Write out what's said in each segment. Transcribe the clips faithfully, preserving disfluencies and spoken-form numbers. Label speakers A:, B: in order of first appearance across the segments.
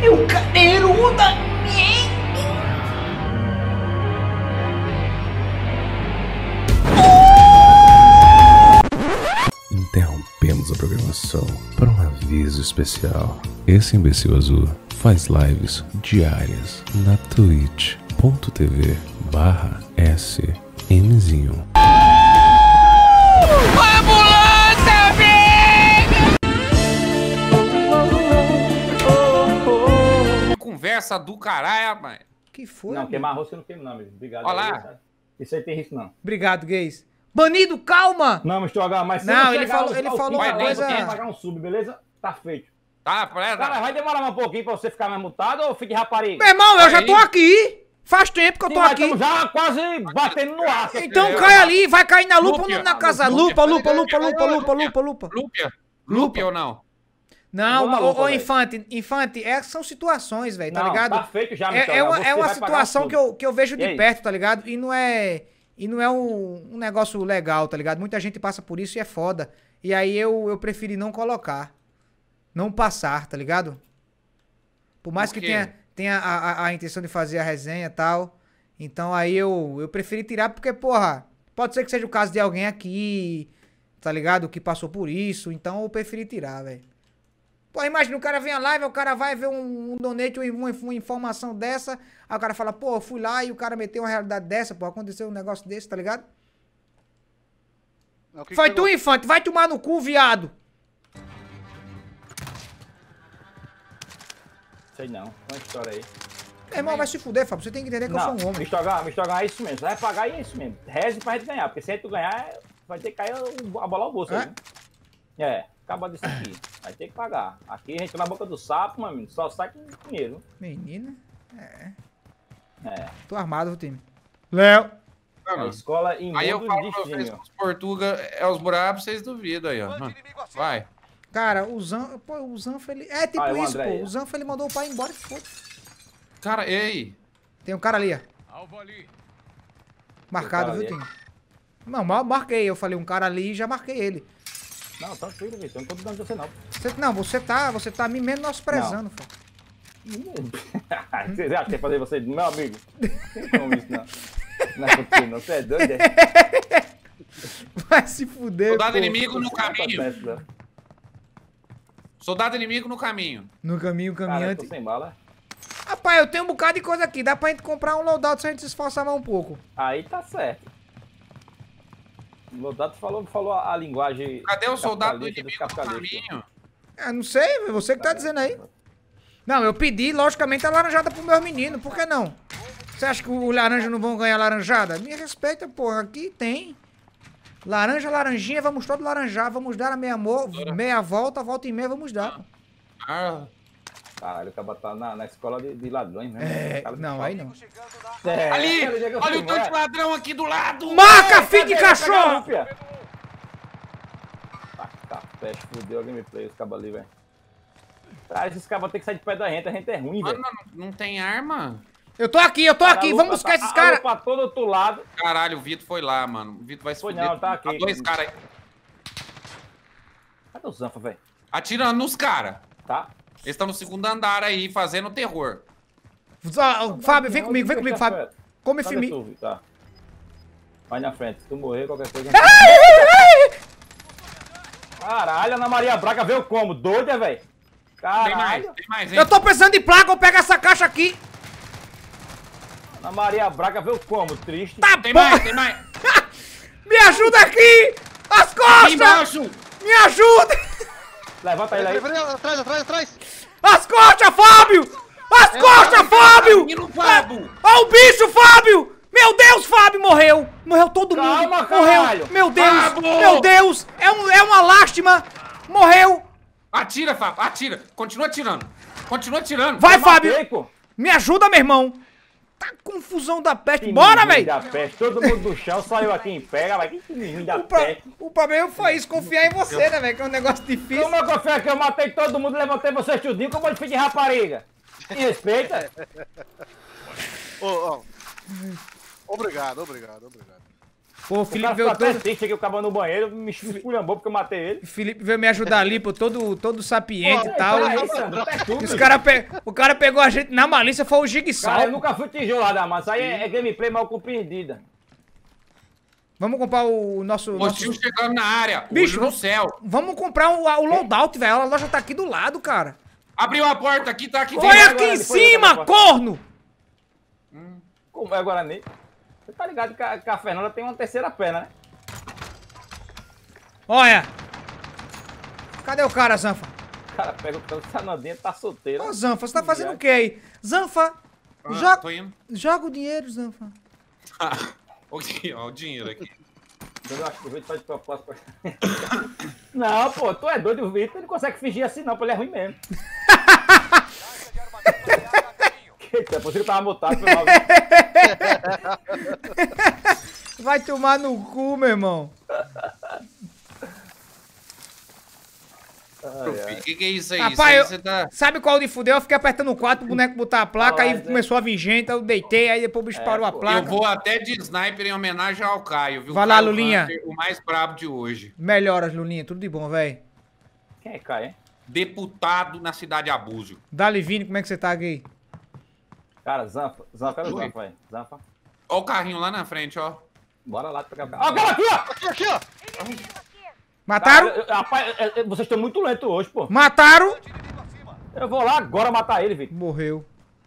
A: meu cadeiruda!
B: Interrompemos a programação para um aviso especial. Esse imbecil azul faz lives diárias na twitch ponto tv barra smzinho.
C: Ambulância, velho! Conversa do caralho, mano.
D: Que foi?
E: Não,
D: amigo?
E: queimar arroz você não queima, não, amigo. Obrigado.
C: Olha lá.
E: Aí, isso aí tem risco, não.
D: Obrigado, gays. Banido, calma!
E: Não, mas H, mas se
D: Não,
E: não
D: ele
E: chegar
D: falou-
E: ao-
D: ele
E: ao
D: falou
E: fim
C: uma
E: da live,
C: coisa-
E: você vai pagar um sub, beleza? Tá feito.
C: Tá, pra...
E: Cara, vai demorar mais um pouquinho pra você ficar mais mutado ou fique rapariga?
D: Meu irmão, eu já
C: Aí.
D: tô aqui! Faz tempo que eu
E: Sim,
D: tô
E: mas
D: aqui!
E: estamos já quase batendo no ar. quer
D: Então
E: dizer,
D: cai ali, vai cair na lupa
C: Lúpia.
D: ou na casa?
C: Lúpia.
D: Lupa, lupa, lupa, lupa, lupa, lupa, lupa.
C: Lúpia? Lúpia ou não?
D: Não,
E: Vou na
D: ô,
E: lupa,
D: ô
E: velho.
D: Infante, Infante, é, são situações, velho, tá
E: Não,
D: ligado?
E: tá feito já,
D: É,
E: Michel,
D: é uma,
E: você
D: é uma
E: vai pagar
D: situação
E: tudo.
D: que eu, que eu vejo
E: E
D: de
E: aí?
D: perto, tá ligado? E não é. E não é um, um negócio legal, tá ligado? Muita gente passa por isso e é foda. E aí eu, eu preferi não colocar. Não passar, tá ligado? Por mais
C: Por
D: que
C: quê?
D: tenha, tenha a, a, a intenção de fazer a resenha e tal. Então aí eu, eu preferi tirar porque, porra, pode ser que seja o caso de alguém aqui, tá ligado? Que passou por isso. Então eu preferi tirar, velho. Pô, imagina, o cara vem a live, o cara vai ver um, um donate, uma, uma informação dessa, aí o cara fala, pô, eu fui lá e o cara meteu uma realidade dessa, pô, aconteceu um negócio desse, tá ligado?
F: Não, o que que
D: Foi
F: pegou?
D: tu, Infante, vai tomar no cu, viado.
E: Sei não, uma história aí.
D: Meu irmão, vai se fuder, Fábio, você tem que entender que eu
E: Não,
D: sou um homem.
E: mister H, mister H é isso mesmo. Você vai pagar e é isso mesmo. Reze pra gente ganhar, porque se a gente ganhar, vai ter que cair o- a bola ao bolso
D: É?
E: aí. né? É, acaba disso aqui. Vai ter que pagar. Aqui a gente tá na boca do sapo, meu amigo, só sai com dinheiro.
D: Menina,
E: É,
D: tô armado, o time. Léo.
E: a escola em
C: Aí eu
E: mundo
C: falo pra vocês
E: destino.
C: que os Portuga é os buracos, vocês duvidam aí, ó. Vai.
D: Cara, o Zan, pô, o Zanfa, ele... É tipo
E: Ah, é o
D: isso,
E: André
D: pô,
E: aí.
D: o Zanfa, ele mandou o pai embora e foda.
C: Cara, ei.
D: Tem um cara ali, ó. Marcado,
E: Tem um
D: viu,
E: cara
D: time? Não, mal marquei, eu falei um cara ali e já marquei ele.
E: Não, tranquilo, Vitor. Não tô dando você não.
D: Você, não, você tá, você tá me menosprezando, pô.
E: Você acha que quer fazer você, meu amigo? Não tem como isso, não. Não é contigo, não. Você é doido, é?
D: Vai se fuder,
C: Soldado
D: pô.
C: inimigo no
E: Não
C: caminho.
E: acontece, não.
C: Soldado inimigo no caminho.
D: No caminho,
E: Cara, eu
D: caminhante.
E: tô sem bala.
D: Rapaz, eu tenho um bocado de coisa aqui. Dá pra gente comprar um loadout se a gente se esforçar mais um pouco.
E: Aí tá certo. O Lodato falou, falou a, a linguagem.
C: Cadê o soldado do
E: capitalista dos
C: inimigo no
E: capitalistas.
C: caminho?
D: É, não sei, é você que tá dizendo aí. Não, eu pedi, logicamente, a laranjada pro meu menino. Por que não? Você acha que os laranjas não vão ganhar laranjada? Me respeita, porra. Aqui tem. Laranja, laranjinha, vamos todos laranjar. Vamos dar a meia, mo- meia volta, volta e meia, vamos dar.
C: Ah,
E: Caralho, o cara tá na, na escola de, de ladrões, né?
D: É,
E: Cara de
D: não,
E: pau.
D: aí não.
E: É,
C: ali!
E: aquele dia que eu
C: Olha
E: fui
C: o tanto de
E: embora.
C: ladrão aqui do lado!
D: Marca,
E: Ei,
D: filho de
E: cadê?
D: cachorro!
E: Cadê a Rúpia? Tá, tá, fecha, fudeu a gameplay, os cabos ali, velho. Traz esses cabos, tem que sair de perto da gente, a gente é ruim, velho.
C: Mano, não tem arma?
D: Eu tô aqui, eu tô aqui.
E: A
D: Vamos
E: lupa
D: buscar
E: tá-
D: esses
E: a
D: caras.
E: lupa Pra todo outro lado.
C: Caralho, o Vitor foi lá, mano. O Vitor vai se
E: Foi
C: fuder.
E: não, tá aqui.
C: Tá dois caras aí.
E: Cadê o Zanfa, velho?
C: Atirando nos caras.
E: Tá?
C: Eles estão no segundo andar aí, fazendo terror.
D: Ah, Fábio, vem
E: Não,
D: comigo, vem
E: deixa
D: comigo, Fábio.
E: perto.
D: Come
E: Cadê
D: firme.
E: tu, Tá. Vai na frente. Se tu morrer, qualquer coisa. Caralho, Ana Maria Braga veio como? Doida, velho?
C: Tem mais,
E: Caralho.
C: tem mais, hein?
D: Eu tô precisando de placa, eu pego essa caixa aqui.
E: Ana Maria Braga veio como? Triste.
D: Tá
C: Tem
D: bom.
C: mais, tem mais.
D: Me ajuda aqui! As
C: Aqui
D: costas!
C: embaixo!
D: Me ajuda!
E: Levanta ele aí.
F: Peraí, peraí, atrás, atrás, atrás!
D: As costas, Fábio! As costas, Fábio!
C: Menino Fábio!
D: Olha o bicho, Fábio! Meu Deus, Fábio morreu! Morreu todo mundo!
E: Calma,
D: Morreu!
E: caralho!
D: Meu Deus!
C: Fábio!
D: Meu Deus! É, um, é uma lástima! Morreu!
C: Atira, Fábio, atira. Continua atirando. Continua atirando.
D: Vai,
E: Eu
D: Fábio!
E: matei, pô.
D: Me ajuda, meu irmão! Tá confusão da peste!
E: Que
D: Bora,
E: menino
D: velho!
E: da peste. Todo mundo do chão, só eu aqui em pé. Vai, que menino da
D: O, pro-
E: peste.
D: o problema foi isso, confiar em você, né, velho? Que é um negócio difícil.
E: Como eu confio que eu matei todo mundo, levantei vocês tudinho, como eu fui de rapariga. Me respeita.
F: Ô, ó. Obrigado, obrigado, obrigado.
D: Pô, o
E: O
D: Felipe
E: cara
D: veio
E: ficou até
D: todo...
E: triste que eu acabava no banheiro, me esculhambou porque eu matei ele.
D: O Felipe veio me ajudar ali, pô, todo, todo sapiente
A: Pô,
D: e tal.
E: Peraí,
D: E-
E: Sandro, até tu,
D: e os
E: bicho.
D: cara pe... O cara pegou a gente na malícia, foi o
E: Cara,
D: Jigsaw.
E: eu nunca fui tijolada, mano. Isso aí é, é gameplay mal compreendida.
D: Vamos comprar o nosso...
C: O
D: nosso...
C: tio chegando na área.
D: Bicho,
C: Bicho no
D: vamos-
C: céu.
D: Vamos comprar o, o loadout, velho. A loja tá aqui do lado, cara.
C: Abriu a porta aqui, tá aqui.
D: Foi
E: agora,
D: aqui em
E: depois eu
D: cima,
E: também
D: corno!
E: Como é Guarani? Você tá ligado que a, que a Fernanda tem uma terceira perna, né?
D: Olha. Cadê o cara, Zanfa?
E: O cara pega o tanto sanadinha, tá solteiro.
D: Ô, Zanfa, você tá fazendo o que aí? Zanfa,
C: Ah,
D: joga,
C: tô indo.
D: joga o dinheiro, Zanfa.
C: Ok, ó, o dinheiro aqui.
E: Eu acho que o Vitor faz de propósito. pra- Não, pô, tu é doido, o Vitor não consegue fingir assim não, pô, ele é ruim mesmo. Eita, por isso que eu tava mutado, foi mal.
D: Vai tomar no cu, meu irmão.
C: O que, que é isso aí?
D: Rapaz,
C: isso aí
D: eu-
C: você tá...
D: Sabe qual de fudeu? Eu fiquei apertando o quatro, o boneco botar a placa,
E: Ah,
D: aí
E: mas é.
D: começou a vir gente, eu deitei, aí depois o bicho
E: É,
D: parou a
E: pô.
D: placa.
C: Eu vou até de sniper em homenagem ao Caio, viu?
D: Vai lá,
C: Caio
D: Lulinha.
C: Hunter, o mais brabo de hoje.
D: Melhoras, Lulinha, tudo de bom, velho.
E: Quem é Caio, hein?
C: Deputado na cidade de Abúzio.
D: Dali, Vini, como é que você tá, gay?
E: Cara, Zanfa, Zanfa, era o
C: Oi.
E: Zanfa, aí. Zanfa.
C: Ó o carrinho lá na frente, ó.
E: Bora lá pegar o carro. Ó, o cara aqui, ó!
A: Aqui, aqui, ó.
D: Mataram?
E: Cara, eu- rapaz, é- é- vocês estão muito lentos hoje, pô.
D: Mataram?
E: Eu vou lá agora matar ele, Vitor.
D: Morreu.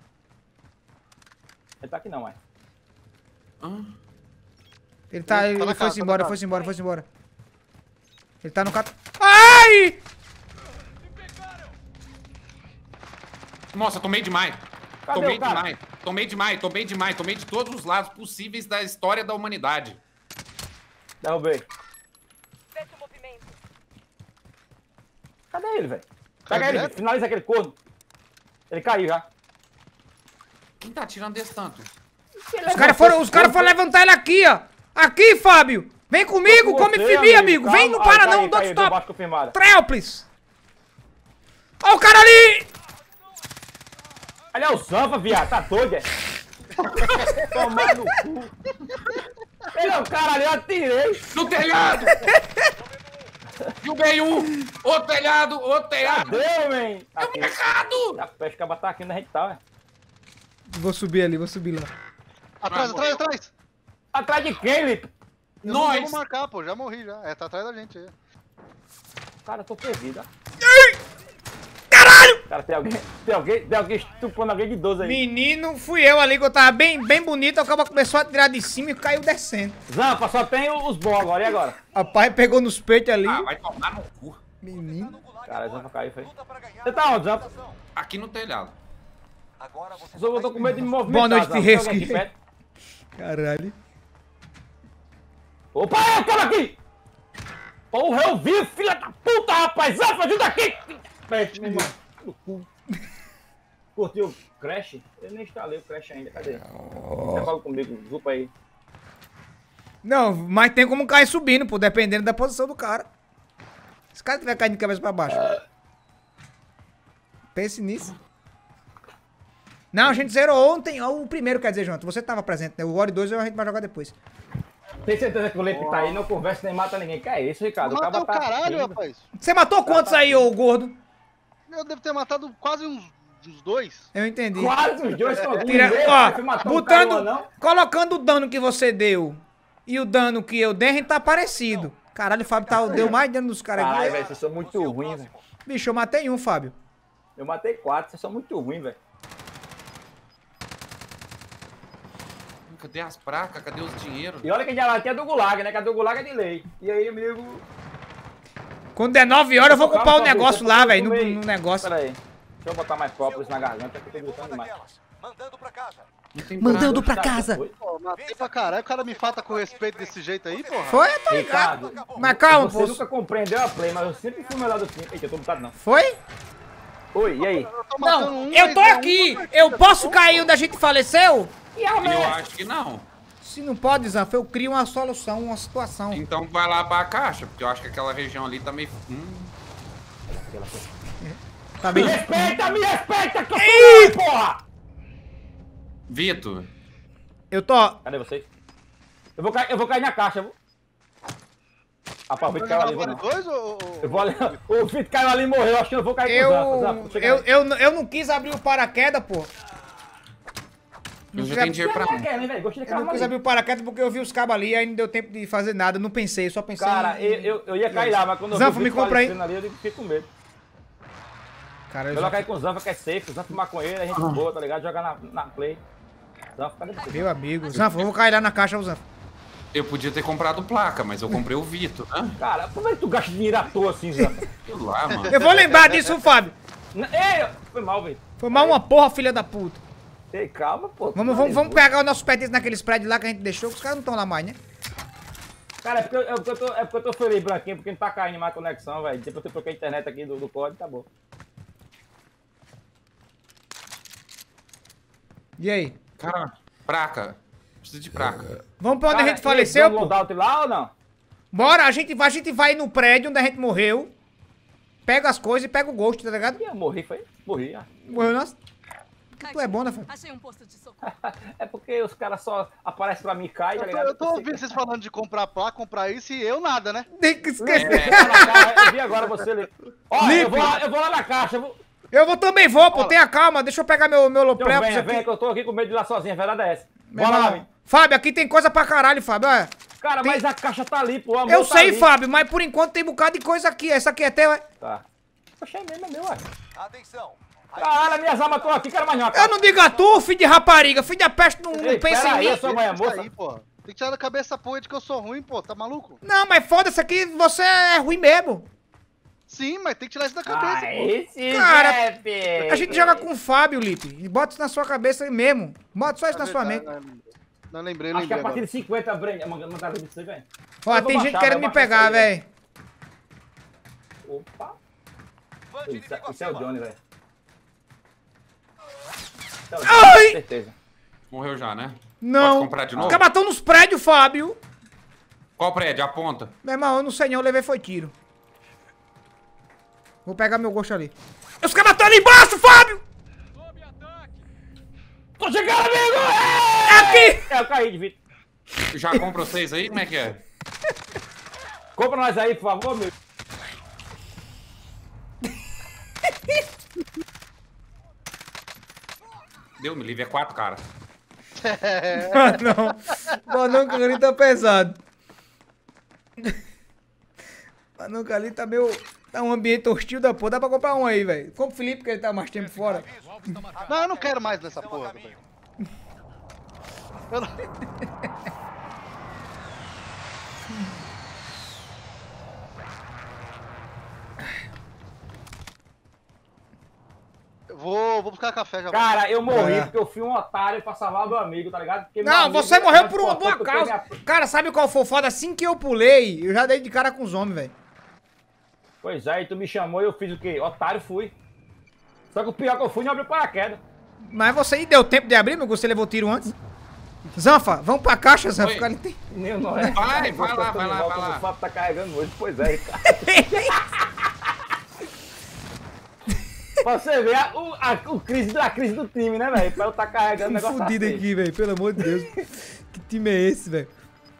E: Ele tá aqui não, mãe.
C: Ah,
D: Ele tá,
A: Tá
D: ele
A: na
D: foi-se
A: casa, tá
D: embora,
A: na
D: foi-se embora, foi-se embora. Ele tá no cat... Ai!
C: Nossa, tomei demais.
E: Cadê
C: tomei
E: o cara?
C: demais. Tomei demais, tomei demais. Tomei de todos os lados possíveis da história da humanidade.
E: Derrubei.
F: Fecha o movimento.
E: Cadê ele, velho?
A: Cadê?
E: Pega ele, Vitor. Finaliza aquele corno. Ele caiu já.
C: Quem tá atirando desse tanto?
D: Os caras foram, os cara foram levantar ele aqui, ó. Aqui, Fábio. Vem comigo, come Fibi, amigo. Vem, não para não, dou stop.
E: Baixo confirmado.
D: Trelplis. Ó o cara ali.
E: Ali é o Zanfa, viado. Tá doido, é? Tomar no cu. Ele é o cara ali, eu atirei.
C: No telhado! Derrubei um! Outro telhado, outro telhado!
E: Deu, man. Aqui.
C: Errado!
E: A pesca acaba tá aqui onde a gente tá, velho.
D: Vou subir ali, vou subir lá.
A: Atrás,
C: Ah,
A: atrás,
C: morreu.
A: atrás.
E: Atrás de quem, Lito?
A: Eu não
C: Nós!
A: vou marcar, pô. Já morri, já. É, tá atrás da gente aí.
E: Cara, eu tô perdido, ó.
D: Caralho!
E: Cara, tem alguém, tem alguém, tem alguém estuprando alguém de doze aí.
D: Menino, fui eu ali que eu tava bem, bem bonito. O cara começou a tirar de cima e caiu descendo.
E: Zampa, só tem os bons agora, e agora?
D: Rapaz, pegou nos peitos ali.
C: Ah, vai tomar no cu.
D: Menino.
E: Cara, o Zampa caiu, foi. Você tá onde, Zampa?
C: Aqui no telhado.
E: Eu tô com medo de me movimentar.
D: Boa noite,
E: Zampa. Tem alguém
D: Risque.
E: aqui perto?
D: Caralho.
E: Opa, é o cara aqui! Porra, eu vi, filha da puta, rapaz! Zampa, ajuda aqui! Peste, meu irmão. No cu. Curtiu o Crash? Eu nem instalei o Crash ainda, cadê? Você fala comigo, desculpa aí.
D: Não, mas tem como cair subindo, pô, dependendo da posição do cara. Se o cara tiver caindo de cabeça pra baixo. Pense nisso. Não, a gente zerou ontem, o primeiro, quer dizer, Jonathan. Você tava presente, né? O War dois a gente vai jogar depois.
E: Tem certeza que o Leite tá aí, não conversa nem mata ninguém. Que é isso, Ricardo? O
A: Matou
E: cara
A: o
E: tá.
A: caralho,
E: rindo.
A: rapaz.
D: Você matou quantos aí, ô gordo?
A: Eu devo ter matado quase uns, uns dois.
D: Eu entendi.
E: Quase os dois estão
D: Tira,
E: Você
D: ó,
E: matou um cara,
D: botando,
E: não?
D: colocando o dano que você deu e o dano que eu dei, a gente tá parecido. Caralho, o Fábio tá, deu mais dano dos caras
E: Caralho,
D: aqui.
E: velho, vocês são muito ruins, velho.
D: Bicho, eu matei um, Fábio.
E: Eu matei quatro, vocês são muito ruins, velho.
C: Cadê as placas? Cadê os dinheiros?
E: E olha que já tinha do Gulag, né? Que a do Gulag é de lei. E aí, amigo.
D: Quando der nove horas, eu vou
E: Calma,
D: comprar o
E: Fabio,
D: negócio
E: você
D: lá,
E: tá
D: velho, no,
E: meio-
D: no negócio.
E: Pera aí. Deixa eu botar mais própolis na garganta que eu tô gritando demais.
C: Não tem
D: Mandando
C: praga.
D: pra casa.
E: Foi?
A: Pô, matei pra caralho. O cara me falta com respeito desse jeito aí, porra.
D: Foi, eu tô ligado.
E: Ricardo,
D: Mas calma,
E: você
D: pô.
E: nunca compreendeu a play, mas eu sempre fui o melhor do time. Eita, eu tô mutado não.
D: Foi?
E: Oi, e aí?
A: Eu tô matando
D: Não,
A: um,
D: eu
A: mas
D: tô
A: é um
D: aqui.
A: por
D: Eu
A: partida.
D: posso cair onde a gente faleceu?
C: Eu acho que não.
D: Se não pode, Zanfa, eu crio uma solução, uma situação.
C: Então vai lá pra caixa, porque eu acho que aquela região ali tá meio... Hum,
D: Tá bem?
E: Me respeita, me respeita, que eu sou eu, porra!
C: Vitor,
D: Eu tô...
E: Cadê vocês? Eu vou cair, eu vou cair na caixa, viu? Rapaz, o Vitor caiu ali, vou não.
A: dois ou...
E: Eu vou ali, o Vitor caiu ali e morreu, acho que eu vou cair
D: Eu,
E: com o Zanfa. Chega
D: eu,
E: aí.
D: eu, eu não quis abrir o paraquedas, pô.
C: Eu já
D: quis
C: tenho dinheiro pra
E: Quer,
C: um.
E: quer, né, velho? Gostei de
D: Eu não
E: carro
D: quis
E: ali.
D: abrir o paraquedas porque eu vi os cabos ali e aí não deu tempo de fazer nada. Não pensei, só pensei
E: Cara,
D: em...
E: eu, eu, eu ia cair lá, mas quando eu
D: Zanfa,
E: vi o
D: me
E: Vitor
D: compra aí.
E: falecendo ali, eu digo, fiquei com medo.
D: Cara, eu
E: Melhor
D: já...
E: cair com o Zanfa, que é safe, o Zanfa maconheiro, a gente boa, tá ligado? Jogar na, na play. Zanfa, cadê você?
D: Meu amigo. Zanfa, vamos cair lá na caixa, o Zanfa.
C: Eu podia ter comprado placa, mas eu comprei o Vitor, né?
E: Cara, como é que tu gasta dinheiro à toa assim, Zanfa?
C: Sei lá, mano.
D: Eu vou lembrar disso, Fábio.
E: N- Ei, foi mal, velho.
D: Foi mal uma porra, filha da puta.
E: Ei, calma, pô.
D: Vamos, vamos, vamos pegar os nossos pertences naqueles prédios lá que a gente deixou, que os caras não estão lá mais, né?
E: Cara, é porque, eu, é, porque eu tô, é porque eu tô feliz, Branquinho, porque não tá caindo mais a conexão, velho. Depois eu troquei a internet aqui do, do código, tá bom.
D: E aí?
C: Cara, praca. Preciso de praca.
D: Vamos pra onde
E: Cara,
D: a gente faleceu,
E: e, deu um
D: pô?
E: loadout lá ou não?
D: Bora, a gente, vai, a gente vai no prédio onde a gente morreu, pega as coisas e pega o Ghost, tá ligado?
E: Ih, eu morri, foi? Morri, ah.
D: Morreu, nossa. Porque tu é bom, né, Fábio?
F: Achei um posto de socorro.
E: É porque os caras só aparecem pra mim e caem, tá
A: Eu tô,
E: ligado?
A: eu tô ouvindo vocês falando de comprar placa, comprar isso e eu nada, né?
D: Tem que esquecer.
E: É. Eu vi agora você ali. Ó, eu
D: Lipe.
E: vou, lá, eu vou lá na caixa, eu vou...
D: Eu vou também vou, pô,
A: Fala.
D: tenha calma, deixa eu pegar meu, meu
E: Então
D: Loprel.
E: venha, venha, que eu tô aqui com medo de ir lá sozinho, a verdade é essa.
D: Meu
E: Bora lá,
D: irmão.
E: menino.
D: Fábio, aqui tem coisa pra caralho, Fábio, olha.
E: Cara,
D: Tem-
E: mas a caixa tá ali, pô. o amor
D: Eu
E: tá
D: sei,
E: ali.
D: Fábio, mas por enquanto tem um bocado de coisa aqui. Essa aqui é teu, é?
E: Tá. Poxa, é mesmo, é meu, ué.
G: Atenção.
E: Caralho, minhas armas estão aqui, quero mais nenhuma.
D: Eu não digo a tu, filho de rapariga, filho da peste, não, não
E: Ei,
D: pensa
E: pera
D: em
E: aí,
D: mim.
E: eu sou mulher
A: Isso
E: moça.
A: aí, pô. Tem que tirar da cabeça essa porra de que eu sou ruim, pô. Tá maluco?
D: Não, mas foda-se aqui, você é ruim mesmo.
A: Sim, mas tem que tirar isso da cabeça, pô.
E: Aí sim,
D: Cara,
E: chefe.
D: A gente joga com o Fábio, Lipe. E bota isso na sua cabeça aí mesmo. Bota só isso na sua mente.
A: Não, não lembrei,
E: Acho que
A: lembrei
E: a partir
A: agora.
E: de cinquenta, Brenda, mandaram de você, velho.
D: Ó,
E: Eu vou
D: tem gente
E: baixar,
D: querendo
E: vai
D: me
E: baixar
D: pegar,
E: isso aí,
D: velho.
E: Opa.
G: Bande
E: Isso,
G: inimigo
E: isso é o
G: acima.
E: Johnny, velho. Isso é o Johnny,
D: Ai!
E: com certeza.
C: Morreu já, né?
D: Não.
C: Pode comprar de novo?
D: Os caras tão nos prédios, Fábio.
C: Qual prédio? Aponta.
D: Meu irmão, eu não sei não, eu levei foi tiro. Vou pegar meu gosto ali. Os caras estão ali embaixo, Fábio!
E: Tô chegando, amigo!
D: É aqui!
E: É, eu caí de Vitor.
C: Já compra vocês aí? Como é que é?
E: Compra nós aí, por favor, meu.
C: Deu, me livre, é quatro, cara.
D: Ah, não. Mano, o ali tá pesado. Mano, o ali tá meio... Tá um ambiente hostil da porra. Dá pra comprar um aí, velho. Compra o Felipe, que ele tá mais tempo fora.
A: Não, eu não quero mais nessa porra, velho. Eu não... Eu Vou, vou buscar café já.
E: Cara, eu morri
D: É.
E: porque eu fui um otário pra salvar o meu amigo, tá ligado? Porque meu
D: Não,
E: amigo
D: você
E: é
D: morreu
E: mais
D: por uma boa
E: importante do que
D: causa.
E: minha-
D: Cara, sabe qual foi o foda? Assim que eu pulei, eu já dei de cara com os homens, velho.
E: Pois é, e tu me chamou e eu fiz o quê? Otário fui. Só que o pior que eu fui não abriu paraquedas.
D: Mas você aí deu tempo de abrir, meu? Você levou tiro antes? Zanfa, vamos pra caixa, Zanfa.
C: Oi.
D: Fica ali.
E: Nem não é.
C: Vai, vai lá, vai lá, vai lá.
E: O Fábio tá carregando hoje, pois é, cara. Pra você ver a, o, a, o crise, a crise do time, né, velho? Pra eu tá carregando o
D: Tô
E: negócio
D: fudido
E: assim.
D: aqui, velho. Pelo amor de Deus. Que time é esse, velho?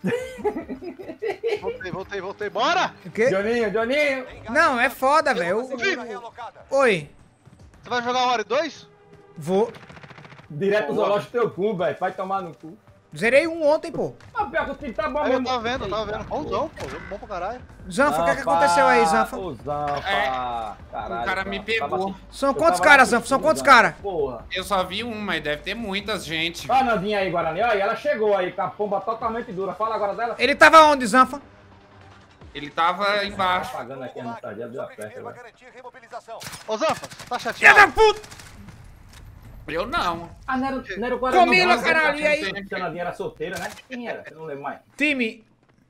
A: Voltei, voltei, voltei. Bora!
D: O quê?
E: Joninho, Joninho.
D: Não, é foda, velho. Eu-
G: Segura realocada.
D: Oi.
A: Você vai jogar Ori dois?
D: Vou.
E: Direto zoológico teu cu, velho. Vai tomar no cu.
D: Zerei um ontem, pô.
E: Mas pior que o time tá bom
A: Aí eu
E: mesmo.
A: tava vendo, eu tava vendo. Bonzão, pô. Jogo bom pra caralho.
D: Zanfa, o que, é que aconteceu aí, Zanfa?
E: Ô, Zanfa.
C: É,
E: Caralho,
C: o cara me
E: Zanfa.
C: pegou.
E: Tava assim-
D: São
E: eu
D: quantos
E: tava
D: caras,
E: lá
D: Zanfa? São
E: com
D: quantos
E: Zanfa.
D: caras?
E: Porra.
C: Eu só vi um, mas deve ter muita gente.
E: Olha a Nandinha aí, Guarani. Olha, ela chegou aí com a pomba totalmente dura. Fala agora dela.
D: Ele tava onde, Zanfa?
C: Ele tava embaixo.
E: Tá pagando aqui a mensagem, deu a festa,
G: Sobreviva,
E: velho.
G: garantir remobilização.
A: Ô, Zanfa, tá
D: Filha
A: chateado?
D: da puta!
C: Eu não.
E: Ah, não era, não era o Guarani.
D: Comila,
E: não,
D: caralho, e aí?
E: A Nandinha era solteira, né? Quem era? Eu não lembro mais.
D: Time,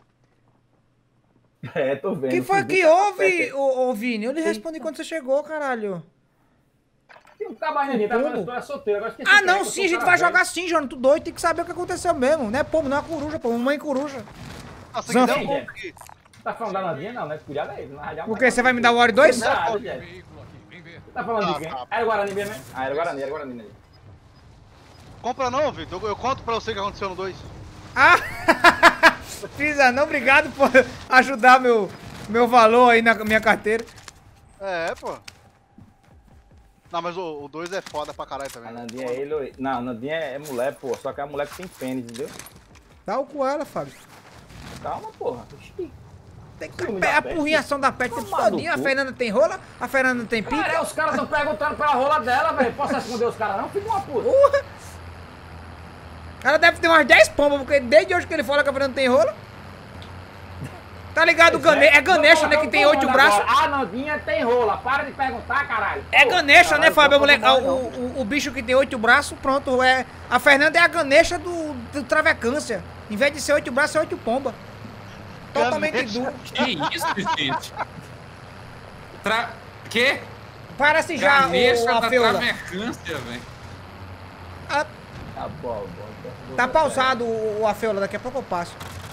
E: É, tô vendo.
D: o que foi
E: Fui
D: que
E: ver
D: houve, ô, ô Vini? Eu lhe respondi quando você chegou, caralho.
E: Tem um cabaninho, tá
D: Pombo?
E: falando que tu era solteira. Agora esqueci
D: Ah,
E: quem é,
D: não,
E: que eu
D: sim,
E: sou
D: a gente
E: cara
D: vai
E: velho.
D: jogar sim, João. Tu doido, tem que saber o que aconteceu mesmo. Não é pombo, não é coruja, pô. Mãe coruja.
A: Nossa,
D: Zanfa.
A: que deu um ponto aqui.
E: Tá falando da Nandinha? Não, né? Cuidado aí. Na radial.
D: O quê? Você vai me dar o Ori dois?
E: Nada, Jé. Você tá falando de quem?
A: Ah, tá.
E: Era o Guarani mesmo, né? Ah, era o Guarani, era o Guarani. Né?
A: Compra não, Vitor. Eu conto pra você o que aconteceu no dois.
D: Ah! Precisa não, obrigado por ajudar meu, meu valor aí na minha carteira.
A: É, pô. Não, mas o dois é foda pra caralho
E: A
A: também.
E: Nandinha é ele. ou- Não, a Nandinha é mulher, pô. Só que a mulher que tem pênis, entendeu?
D: Dá o com ela, Fábio.
E: Calma, porra. Ixi.
D: Tem que
E: Ciúme
D: a
E: da peste.
D: porrinhação da peste
E: Toma no
D: todinha. A
E: cu.
D: Fernanda tem rola, a Fernanda tem pica.
E: Cara, os caras tão perguntando pela rola dela, velho. Posso esconder os caras não? Fica uma puta.
D: Porra! Ela deve ter umas dez pombas, porque desde hoje que ele fala que a Fernanda tem rola. Tá ligado? O Gane... É Ganesha, né? Que tem oito braços.
E: A Nandinha tem rola. Para de perguntar, caralho.
D: É
E: Pô,
D: Ganesha, né,
E: caralho,
D: Fábio?
E: tô
D: Moleque,
E: falando
D: o,
E: mal,
D: o, o bicho que tem oito braços, pronto. É... A Fernanda é a Ganesha do, do Travecância. Em vez de ser oito braços, é oito pombas. Totalmente
A: Ganesha.
D: duro.
C: Que isso, gente? Tra... Que?
D: Parece já
C: Ganesha
D: o, a
C: da
D: feula.
C: travecância, velho.
D: Ah,
E: Tá bom, bom.
D: tá pausado o, o a feula, daqui a pouco eu passo.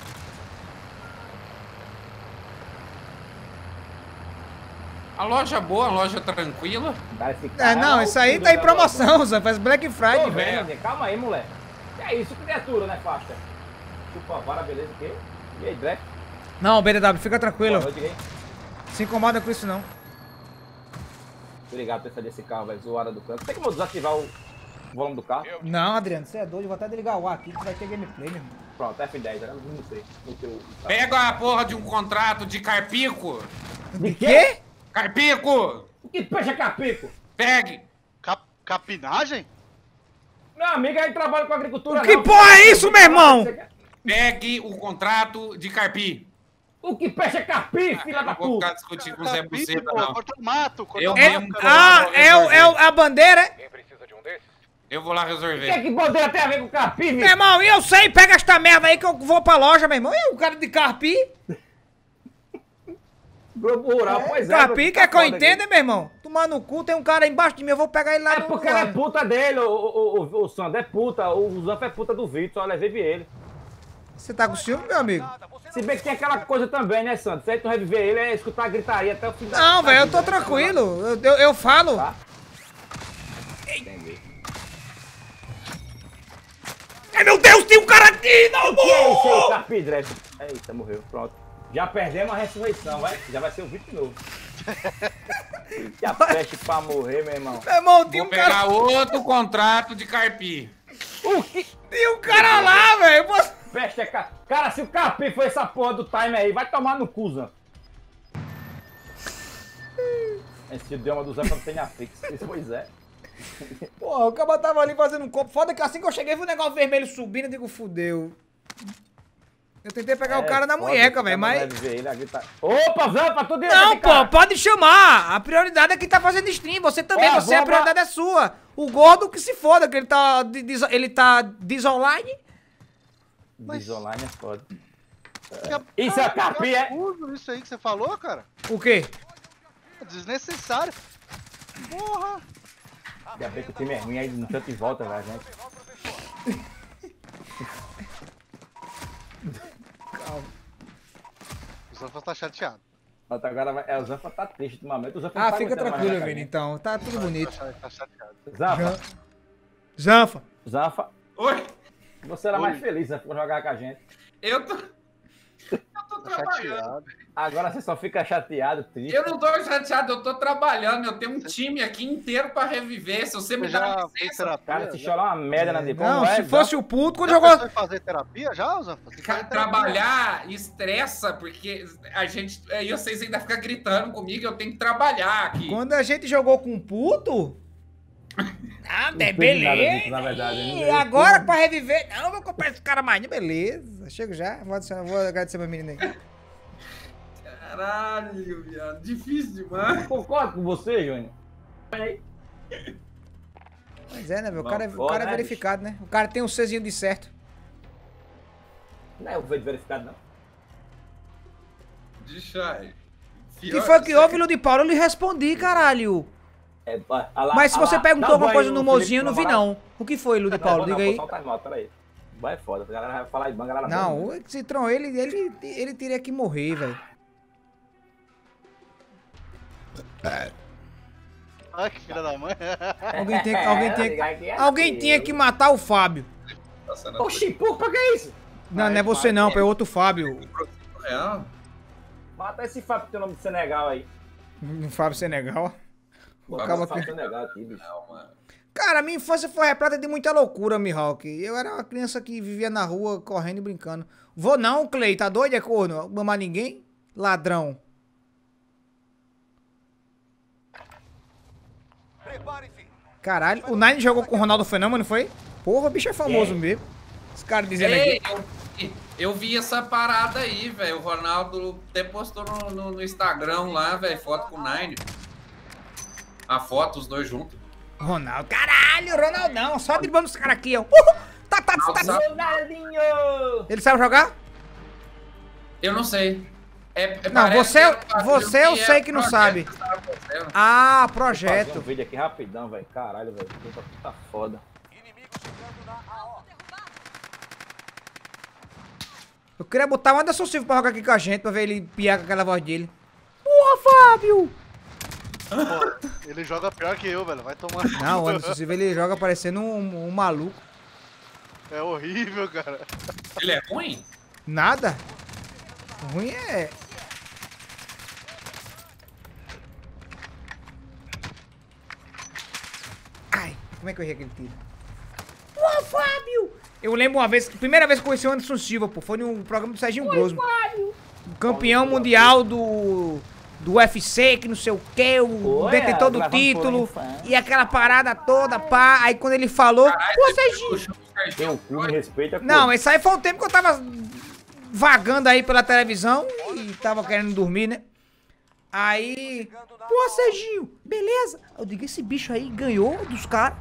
C: A loja boa, a loja tranquila.
E: Dá esse
D: É,
E: cara,
D: não,
E: é
D: isso
E: o
D: aí
E: filho
D: tá em
E: da
D: promoção, Zé. Faz Black
E: Tô
D: Friday.
E: vendo, Nandinha. Calma aí, moleque. Que é isso, criatura, né, faixa? Chupa a vara, beleza, o quê? E aí, Black?
D: Não, B D W, fica tranquilo.
E: Boa noite, gay.
D: Se incomoda com isso, não.
E: Obrigado por sair desse carro, velho. Zoada do canto. Tem como desativar o volume do carro?
D: Não, Adriano, você é doido. Eu vou até desligar o ar aqui que vai ter gameplay, meu irmão.
E: Pronto, F dez, agora não sei. No teu...
C: Pega a porra de um contrato de carpico.
E: De
D: Quê?
C: Carpico!
E: O que peixe é capico?
C: Pegue!
A: Cap... Capinagem?
E: Meu amigo aí trabalha com agricultura,
D: Que
E: não.
D: porra é isso, meu irmão?
C: Pegue o contrato de carpi.
E: O que peixe é carpi, filha da
C: Não vou ficar
E: puta?
C: discutindo com o Zé
A: Capim,
C: Buceta,
A: pô,
C: não.
A: cortando mato. cortando
C: Eu
D: É,
C: mesmo,
A: mato,
C: cara.
D: ah, é, o- é o- a bandeira, é?
G: Quem precisa de um desses?
C: Eu vou lá
E: O que é
C: resolver.
E: que bandeira tem a ver com carpi,
D: Meu
E: velho?
D: irmão, e eu sei, pega esta merda aí que eu vou pra loja, meu irmão. E o cara de Carpi?
E: Globo Rural, pois é.
D: Carpi
E: meu,
D: quer
E: tá
D: que eu
E: foda aqui.
D: entenda, meu irmão? Tomar no cu, tem um cara aí embaixo de mim, eu vou pegar ele lá
E: É
D: no...
E: porque ela é puta dele, o, o, o, o Sandro é puta, o Zanfa é puta do Vitor, só levei ele.
D: Você tá com ciúme, meu amigo?
E: Se bem que tem aquela coisa também, né, Sandro? Se aí tu reviver ele, é escutar a gritaria até o fim da...
D: Não,
E: da
D: velho, eu
E: vida,
D: tô
E: né?
D: tranquilo. Eu, eu, eu falo.
E: Tá. Entendi.
D: Ai, meu Deus, tem um cara aqui! Não,
E: O que é isso aí, Carpi Dress? Eita, morreu, pronto. Já perdemos a ressurreição, vai? Já vai ser o Vitor de novo. Que a peste pra morrer, meu irmão.
D: Meu irmão, tem
C: Vou
D: um cara...
C: pegar outro contrato de carpi.
E: O que?
D: Tem um cara lá, velho. Eu posso-
E: Peste é ca... Cara, se o Carpi foi essa porra do time aí, vai tomar no cu, Zan. Esse idioma do Zan não tem a fix. Pois é.
D: Porra, o cara tava ali fazendo um copo. Foda que assim que eu cheguei, vi o negócio vermelho subindo, eu digo, fudeu. Eu tentei pegar o cara na
E: foda,
D: munheca,
E: o
D: velho,
E: cara
D: mas...
E: deve ver ele, a grita- Opa, Zan, pra tudo isso
D: Não,
E: aqui,
D: pô,
E: cara.
D: pode chamar. A prioridade é quem tá fazendo stream. Você também,
E: Ó,
D: você, a
E: vou
D: prioridade é sua. O gordo que se foda, que ele tá, de- des- ele tá desonline.
E: Desonline é foda.
A: Que-
E: Isso é
A: cara,
E: Carpi,
A: que
E: é?
A: absurdo Isso aí que você falou, cara.
D: O quê?
A: É desnecessário. Porra.
E: Ainda bem que o time é ruim, aí no tanto de volta, velho, gente.
A: O Zanfa tá chateado.
E: Até agora vai... é, o Zanfa tá triste ultimamente. O Zanfa não
D: Ah,
E: tá
D: fica
E: aguentando mais
D: tranquilo,
E: jogar
D: Vini,
E: com
D: então. Tá tudo
A: Tá,
D: bonito.
A: cha- tá chateado.
E: a gente. Zanfa,
D: Zanfa.
E: Zanfa,
C: Oi?
E: você era
A: Oi.
E: mais feliz, Zanfa, pra jogar com a gente.
C: Eu tô... Eu tô
A: Tá
C: trabalhando.
A: chateado.
E: Agora você só fica chateado, triste.
C: Eu não tô chateado, eu tô trabalhando. Eu tenho um time aqui inteiro pra reviver. Se você me
A: Você
C: dá
A: já fez
C: licença...
A: terapia?
E: Cara, se
A: já?
E: chorar uma merda na depois.
D: Não, se fosse o puto, quando
A: Já
D: jogou...
A: pensou em fazer terapia já, Zanfa? Você
C: Ca-
A: faz terapia.
C: Trabalhar estressa, porque a gente. Aí vocês ainda ficam gritando comigo, eu tenho que trabalhar aqui.
D: Quando a gente jogou com um puto... Ah,
E: Não
D: é
E: teve nada
D: beleza.
E: disso, na verdade,
D: Ih,
E: né?
D: agora pra reviver... Não, eu vou comprar esse cara mais. Beleza. Chego já. Vou, adicionar- vou agradecer meu menino aí.
C: Caralho, viado. Difícil demais.
E: Concordo com você, Júnior.
D: Pois é, né, meu? O
E: Bom,
D: cara, é- o
E: foda,
D: cara é
E: né,
D: verificado, né? O cara tem um Czinho de certo.
E: Não é o verde verificado, não.
C: Deixa aí.
D: O que foi que houve, Lu de Paulo? Eu lhe respondi, caralho.
E: É, a- a lá-
D: Mas se
E: a
D: você
E: lá-
D: perguntou
E: dá
D: alguma
E: banho
D: coisa no
E: Felipe
D: mozinho, eu não vi,
E: Amaral.
D: não. O que foi, Lu de
E: Não,
D: Paulo?
E: não,
D: Diga
E: vou
D: aí.
E: só um time-out, peraí. Vai foda, a galera vai falar de banco, a galera
D: Não, o Citron, ele, ele, ele teria que morrer, velho.
A: Ai, que filha da mãe.
D: Alguém tinha, alguém tinha,
E: É,
D: alguém tinha que matar o Fábio.
E: Oxi, pô, pra que isso?
D: Não,
A: Ah,
D: não é
A: é
D: você
A: Fábio.
D: não, pô, é outro Fábio.
C: Real.
E: Mata esse Fábio que tem o nome de Senegal aí.
D: Um Fábio Senegal.
E: Bota
D: Acaba
E: esse Fábio
D: que-
E: Senegal aqui, bicho.
C: Não, mano.
D: Cara, minha infância foi repleta de muita loucura, Mihawk. Eu era uma criança que vivia na rua, correndo e brincando. Vou não, Clay, tá doido, é corno? Mamar ninguém? Ladrão.
G: Prepare-se.
D: Caralho, o Nine jogou com o Ronaldo Fenômeno, foi? Porra, o bicho é famoso mesmo. Os caras dizendo
C: Ei,
D: aqui.
C: eu, vi- eu vi essa parada aí, velho. O Ronaldo até postou no, no- no Instagram lá, velho, foto com o Nine. A foto, os dois juntos.
D: Ronaldo, caralho, Ronaldão, só driblando os caras aqui, ó. Uhul, tá, tá, tá, tá.
E: Ronaldinho!
D: Ele sabe jogar?
C: Eu não sei. É, é-
D: Não,
C: parece
D: você-
C: que era-
D: você eu sei que não
C: projeto
D: sabe.
C: que tava fazendo.
D: Ah,
E: Fazer um
D: projeto.
E: vídeo aqui rapidão, velho. Caralho, velho. Puta, tá foda.
G: Inimigo chegando na A O.
D: Eu queria botar o Anderson Silva pra jogar aqui com a gente, pra ver ele piar com aquela voz dele. Porra, Fábio!
A: Pô, ele joga pior que eu, velho. Vai tomar.
D: Não, o Anderson Silva ele joga parecendo um, um maluco.
A: É horrível, cara.
C: Ele é ruim?
D: Nada. Ruim é. Ai, como é que eu errei aquele tiro? Porra, Fábio! Eu lembro uma vez, primeira vez que eu conheci o Anderson Silva, pô, foi no programa do Serginho Grosso. Campeão mundial do. Do U F C, que não sei o que, o
E: Oi,
D: detentor do
E: gravando
D: título,
E: por infância.
D: e aquela parada toda, pá. Aí quando ele falou, pô, Serginho.
E: Tem um cu, me respeita.
D: Não, esse aí foi o tempo que eu tava vagando aí pela televisão e tava querendo dormir, né? Aí, pô, Serginho, beleza? Eu digo, esse bicho aí ganhou dos caras.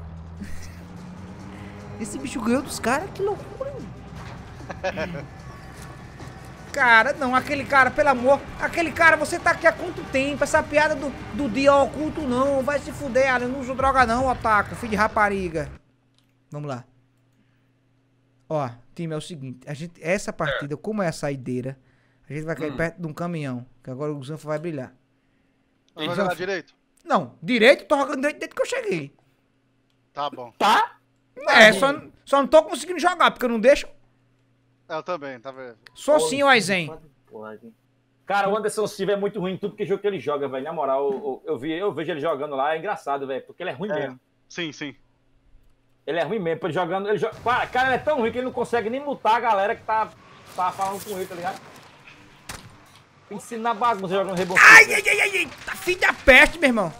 D: Esse bicho ganhou dos caras, que loucura, hein? Cara, não, aquele cara, pelo amor, aquele cara, você tá aqui há quanto tempo? Essa piada do, do dia oculto não, vai se fuder, eu não uso droga não, otaku, filho de rapariga. Vamos lá. Ó, time, é o seguinte, a gente, essa partida, como é a saideira, a gente vai cair
C: Hum.
D: perto de um caminhão, que agora o Zanfa vai brilhar.
A: Vai
D: Zanfa-
A: jogar direito?
D: Não, direito, tô jogando direito desde que eu cheguei.
A: Tá bom.
E: Tá?
D: É, só, só não tô conseguindo jogar, porque eu não deixo.
A: Eu também, tá vendo?
D: Sou sim, o Aizen.
E: Cara, o Anderson Silva é muito ruim em tudo que jogo que ele joga, velho. Na moral, eu, eu, vi, eu vejo ele jogando lá, é engraçado, velho. Porque ele é ruim
A: É.
E: mesmo.
A: Sim, sim.
E: Ele é ruim mesmo, ele jogando. Ele joga... Cara, cara, ele é tão ruim que ele não consegue nem mutar a galera que tá, tá falando com ele, tá ligado? Tem que ensinar bagunça jogando rebocado.
D: Ai, ai, ai, ai, ai, tá filho da peste, meu irmão.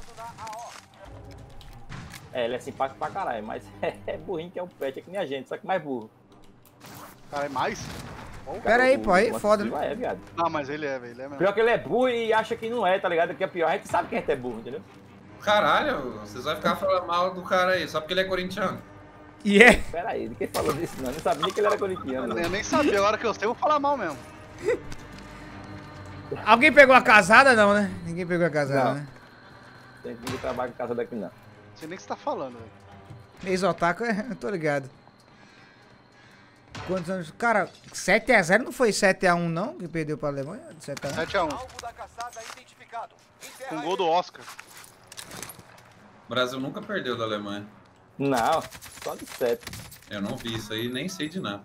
E: É, ele é simpático pra caralho, mas é burrinho que é um pet, é que nem a gente, só que mais burro.
A: Cara, é mais?
D: Pera aí,
E: O-
D: pô, aí
E: o
D: é foda,
E: Silva
D: né?
E: É, viado.
A: Não, mas ele é, velho. Ele é mesmo.
E: Pior que ele é burro e acha que não é, tá ligado? Que é pior. A gente sabe que a gente é burro, entendeu?
C: Caralho, vocês vão ficar falando mal do cara aí, só porque ele é corintiano.
D: E é.
E: Pera aí, de quem falou disso não? Eu não sabia nem que ele era corintiano.
A: Eu nem sabia, agora que eu sei, eu vou falar mal mesmo.
D: Alguém pegou a casada, não, né? Ninguém pegou a casada,
E: Não.
D: né?
E: Tem que trabalhar em casa daqui não.
A: Não sei nem o que você tá falando, velho.
D: Ex-otaku, é, eu tô ligado. Quantos anos? Cara, sete a zero não foi sete a um não? Que perdeu pra Alemanha? sete a um.
A: sete a um.
G: Alvo da caçada identificado. Enterra
A: Com
G: ele.
A: gol do Oscar.
C: O Brasil nunca perdeu da Alemanha.
E: Não, só de sete.
C: Eu não vi isso aí, nem sei de nada.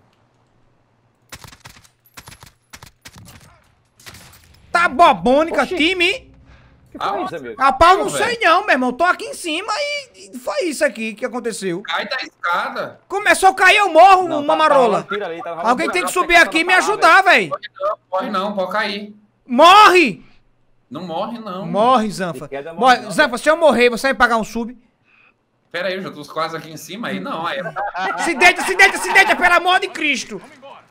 D: Tá bobônica,
E: Oxi.
D: time?
E: O que foi
C: Ah,
E: isso, amigo?
D: Rapaz, não
C: Não,
D: sei
C: velho.
D: não, meu irmão. Tô aqui em cima e, e foi isso aqui que aconteceu.
C: Cai da escada.
D: Começou a cair, eu morro,
E: Não,
D: uma
E: tá- tá
D: marola.
E: rolando tiro ali, tá rolando
D: Alguém
E: tiro
D: tem que
E: ali,
D: subir
E: tem
D: aqui e me
E: parar, velho.
D: ajudar, velho.
C: Não, morre não, pode cair.
D: Morre!
C: Não morre não.
D: Morre, Zanfa.
E: De queda, morre
D: Morre.
E: não,
D: Zanfa, se eu morrer, você vai pagar um sub?
C: Pera aí, eu já tô quase aqui em cima, aí não. Aí...
D: Se deita, se deita, se deita, pelo amor de Cristo.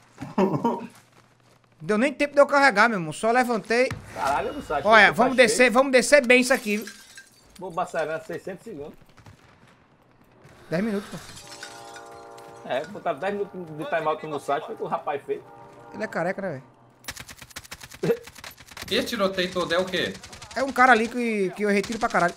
D: Deu nem tempo de eu carregar, meu irmão. Só levantei.
E: Caralho, do site.
D: Olha, vamos descer, vamos descer bem isso aqui. viu?
E: Vou passar seiscentos segundos.
D: dez minutos, pô.
E: É, botaram dez minutos de timeout no site, foi o que o rapaz fez.
D: Ele é careca, né, velho?
C: E esse tiroteio todo é o quê?
D: É um cara ali que, que eu retiro pra caralho.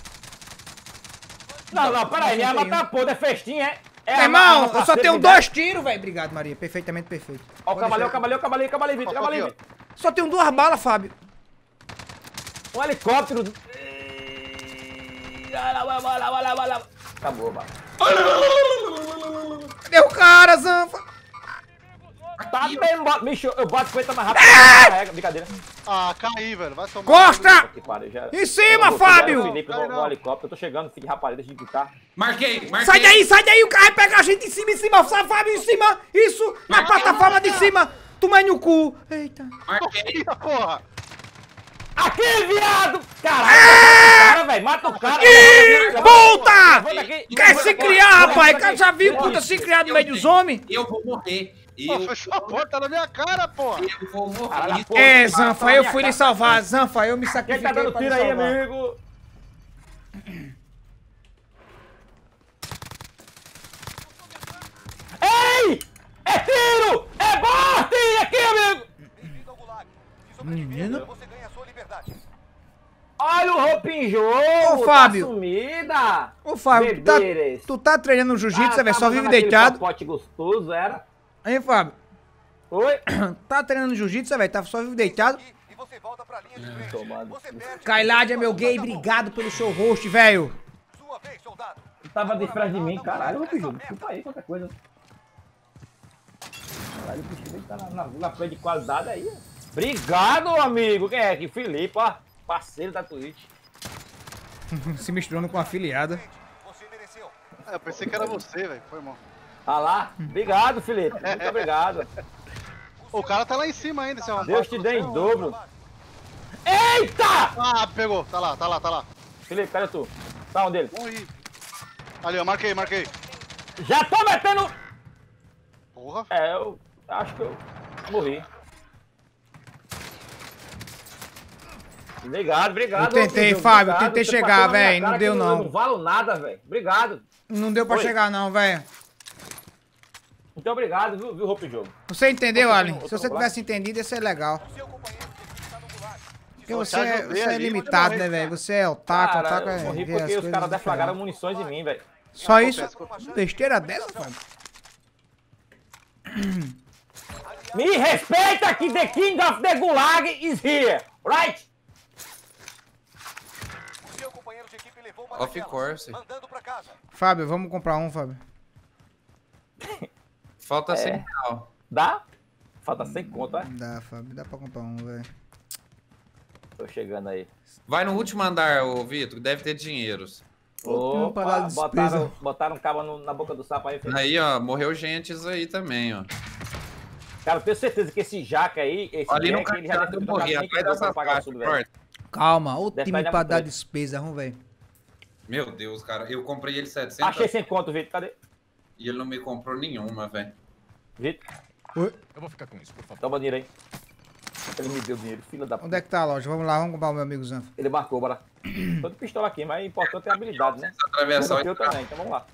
E: Não, não, peraí, minha arma tá podre, é festinha, é? É
D: Meu
E: arma-
D: irmão,
E: arma
D: eu só
E: parceira,
D: tenho
E: me
D: dois tiros, velho. Obrigado, Maria. Perfeitamente perfeito.
E: Ó, o
D: Pode
E: cavaleiro,
D: deixar.
E: cavaleiro, cavaleiro, cavaleiro, Vitor,
A: Ó,
E: cavaleiro.
A: aqui,
E: Vitor.
D: Só tenho duas balas, Fábio.
E: Um helicóptero. Acabou, mano.
D: Cadê o cara, Zanfa?
E: Tá Tá
C: aqui,
E: bem, bota, bicho, eu boto cinquenta mais rápido. Carrega, brincadeira.
A: Ah, caí, velho. Vai tomar.
D: Costa!
E: Que pariu, já era.
D: Em cima,
E: Eu vou-
D: Fábio!
E: Felipe, no, no helicóptero, eu tô chegando, filho de rapaz, deixa de gritar.
C: Marquei, marquei.
D: Sai daí, sai daí, o cara vai pegar a gente em cima, em cima, sai, Fábio, em cima, isso, na plataforma de cima, toma no cu. Eita.
C: Marquei.
A: Eita, porra!
E: Aqui, viado! Caralho, mata o cara, velho, mata o cara.
D: Ih,
E: Levanta-
D: volta!
E: levanta aqui.
D: Quer se criar, rapaz? Cara, já viu
E: Levanta
D: puta
E: aqui.
D: se criar no meio dos homens?
C: Eu vou morrer.
A: Pô,
C: Eu,
A: fechou a porta na minha cara, porra!
C: eu vou morrer.
E: Caralho, porra.
D: É, Zanfa, eu fui lhe salvar, Zanfa, eu me
E: Quem
D: sacrifiquei
E: tá dando
D: pra lhe
E: tiro aí,
D: salvar.
E: amigo? Ei! É tiro! É morte! Aqui, amigo!
G: Bem-vindo ao Gulag. Se
D: Menino.
G: sobreviver, você ganha a sua liberdade.
E: Olha o roupinho em jogo!
D: Ô, Fábio.
E: Tá sumida!
D: Ô, Fábio, tu tá,
E: Beberes.
D: tu tá treinando jiu-jitsu,
E: Ah,
D: velho, só
E: tava
D: vive
E: dando aquele
D: deitado.
E: papote gostoso, era?
D: Aí, Fábio,
E: Oi?
D: tá treinando jiu-jitsu, velho, tá só vive deitado.
G: Aqui, e você volta pra linha de frente.
E: Tomado.
G: Você perde.
D: Kailadia, meu gay, obrigado pelo seu host, velho.
G: Sua vez, soldado.
E: Tu tava de trás de mim, caralho, roupinho em jogo. Desculpa aí, qualquer coisa. Caralho, o bicho dele tá na, na, na frente de qualidade aí, ó. Obrigado, amigo! Quem é aqui? Felipe, ó. Parceiro da Twitch.
D: Se misturando com a afiliada.
G: Você mereceu.
A: É, eu pensei que era você, velho. Foi mal.
E: Tá lá? Obrigado, Felipe. Muito obrigado.
A: Ô, o cara tá lá em cima ainda, seu
E: Deus te dê em dobro. Eita!
A: Ah, pegou. Tá lá, tá lá, tá lá.
E: Felipe, cadê tu? Tá onde ele?
A: Morri. Ali, ó, marquei, marquei.
E: Já tô metendo...
A: Porra.
E: É, eu acho que eu morri. Obrigado, obrigado.
D: Eu tentei,
E: Roupinho,
D: Fábio,
E: obrigado.
D: tentei
E: Você
D: chegar,
E: passou na minha
D: velho, não
E: cara
D: deu
E: que eu
D: não.
E: Eu não valo nada, velho. Obrigado.
D: Não deu pra
E: Oi.
D: chegar não, velho.
E: Muito obrigado, viu, viu Roupa Jogo?
D: Você entendeu,
E: Outro
D: Alien?
E: outro
D: Se você
E: lado.
D: tivesse entendido, ia ser legal.
G: Seu companheiro está no Gulag.
D: Porque
A: Eu
D: você
A: te
D: é,
A: ajudei
D: você é
A: ali,
D: limitado,
A: pode
D: né,
A: morrer,
D: velho? Você é otaku,
E: Cara,
D: otaku
E: eu
D: é
E: morri
D: ver
E: porque
D: as
E: os
D: coisas
E: caras deflagraram
D: diferentes.
E: munições em mim, velho.
D: Só isso?
A: Acontece,
D: Besteira dessa, Fábio?
E: Me respeita que the King of the Gulag is here, right?
G: Seu companheiro de equipe levou uma
C: Of
G: daquelas,
C: course.
G: mandando pra casa.
D: Fábio, vamos comprar um, Fábio.
C: Falta
E: É.
C: cem real.
E: Dá? Falta cem conto, é?
D: Dá, Fábio, dá pra comprar um, velho.
E: Tô chegando aí.
C: Vai no último andar, ô Vitor, que deve ter dinheiros.
D: Vamos parar
E: Opa,
D: de
E: botaram,
D: despesa.
E: botaram um cabo no- na boca do sapo aí, filho.
C: Aí, ó, morreu gente isso aí também, ó.
E: Cara, eu tenho certeza que esse jaca aí, esse
C: Ali no
E: Jack, ele já
C: cartão
E: deve
C: eu
E: ter
C: morri,
E: trocado
C: atrás
E: nem
C: dessa
E: pra pagar
C: faixa,
E: tudo, velho.
C: corta.
D: Calma, o
E: Deve
D: time
E: estar
D: pra
E: ainda
D: dar
E: muito
D: despesa, vamos ver.
C: Meu Deus, cara, eu comprei ele setecentos
E: Achei sem conto, Vitor. Cadê?
C: e ele não me comprou nenhuma, velho.
E: Vitor,
D: Oi?
H: Eu vou ficar com isso, por favor.
E: toma dinheiro aí. Ele me deu dinheiro, filha da
D: Onde
E: puta.
D: é que tá a loja? Vamos lá, vamos comprar o meu amigo Zanfa.
E: Ele marcou, bora. Tô de pistola aqui, mas o importante é a habilidade, né?
C: Atravessar o
E: Eu também, então vamos lá.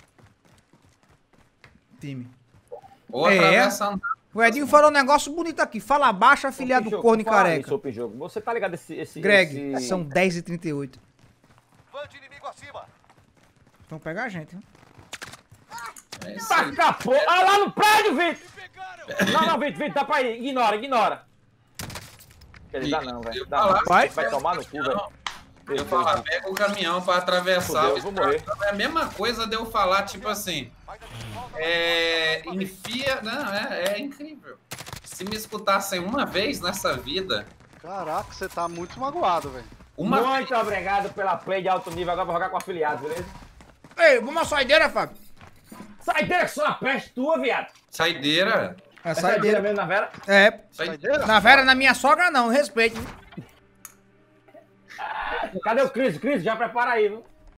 D: Time.
C: Ou
D: É.
C: atravessando.
D: O Edinho falou um negócio bonito aqui. Fala baixo, afiliado do
E: Pijogo,
D: corno e
E: por falar
D: careca.
E: nisso, ô, Pijogo, você tá ligado esse... esse
D: Greg,
E: esse...
D: são dez e trinta e oito.
G: Fã de inimigo acima.
D: Vão pegar a gente, hein?
C: É isso aí.
E: Taca porra! Ah, lá no prédio, Vitor! Não, não, Vitor, Vitor, dá pra ir. Ignora, ignora. Quer dizer, dá não, velho. Dá não.
D: Vai.
E: Vai tomar no cu, velho.
C: Eu falar, pega o caminhão pra atravessar.
E: Fudeu, eu vou morrer.
C: É a mesma coisa de eu falar, tipo assim. É. Enfia. Não, é, é incrível. Se me escutassem uma vez nessa vida.
A: Caraca, você tá muito magoado, velho.
C: Uma
E: Muito obrigado pela play de alto nível. Agora vou jogar com afiliados, beleza?
D: Ei, vamos uma saideira, Fábio.
E: Saideira que só a peste tua, viado.
C: saideira.
D: É
E: É saideira
D: saideira.
E: mesmo na Vera?
D: É.
C: Saideira.
D: Na Vera, na minha sogra, não. Respeito.
E: Cadê o Cris? Cris, já prepara aí, viu?